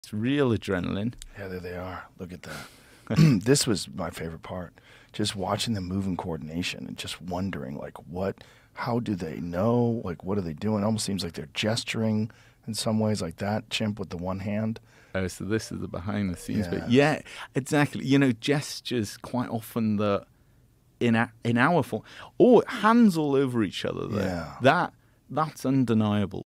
It's real adrenaline. Yeah, there they are. Look at that. This was my favorite part. Just watching them move in coordination and just wondering, like, how do they know? Like, what are they doing? It almost seems like they're gesturing in some ways, like that chimp with the one hand. Oh, so this is the behind the scenes Yeah. bit. Yeah, exactly. You know, gestures quite often that in our form, or hands all over each other. There. Yeah. That's undeniable.